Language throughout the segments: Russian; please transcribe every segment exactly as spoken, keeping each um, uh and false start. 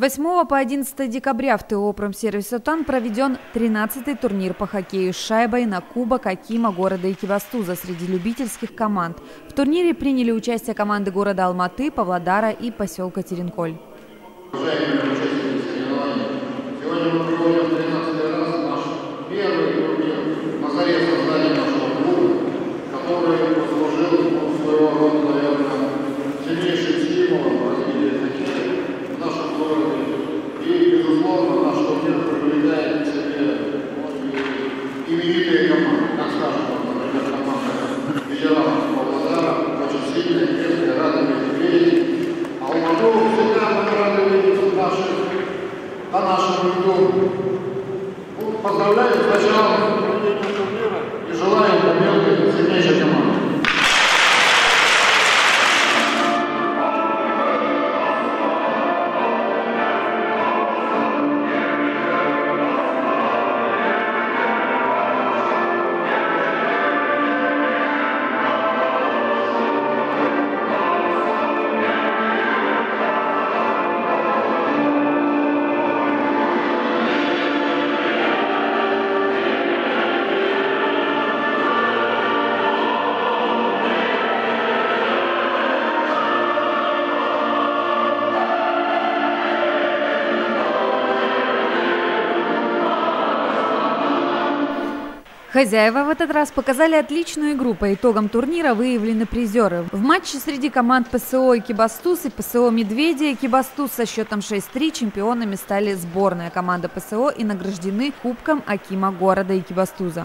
восьмого по одиннадцатое декабря в ТО «Промсервис Отан» проведен тринадцатый турнир по хоккею с шайбой на Кубок Акима города Экибастуза среди любительских команд. В турнире приняли участие команды города Алматы, Павлодара и поселка Теренколь. Уважаемые участники соревнований, сегодня мы проводим тринадцатый раз наш первый турнир на заре создания нашего клуба, который послужил своего рода, наверное, сильнейшим стимулом в развитии хоккея в нашем городе. И, безусловно, наш турнир привлекает к себе именитые команды, как скажем, например, команда ветеранов Павлодара, очень сильная, крепкая, рада видеть. Алмату всегда мы рады видеть наших, на нашем льду. Ну, поздравляю с началом турнира и желаю победы сильнейшей команды. Хозяева в этот раз показали отличную игру. По итогам турнира выявлены призеры. В матче среди команд ПСО Экибастуз и ПСО Медведи Экибастуз со счетом шесть-три чемпионами стали сборная команда ПСО и награждены Кубком Акима города Экибастуза.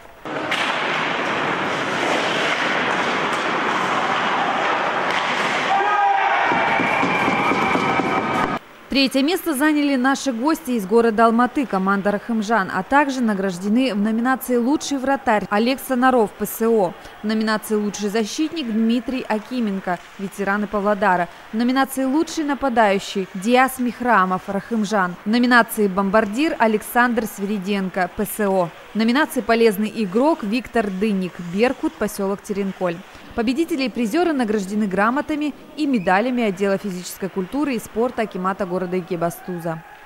Третье место заняли наши гости из города Алматы, команда Рахымжан, а также награждены в номинации «Лучший вратарь» Олег Санаров, ПСО, в номинации «Лучший защитник» Дмитрий Акименко, ветераны Павлодара, в номинации «Лучший нападающий» Диас Михрамов, Рахымжан, в номинации «Бомбардир» Александр Свириденко, ПСО, в номинации «Полезный игрок» Виктор Дынник, Беркут, поселок Теренколь. Победители и призеры награждены грамотами и медалями отдела физической культуры и спорта акимата города Экибастуза.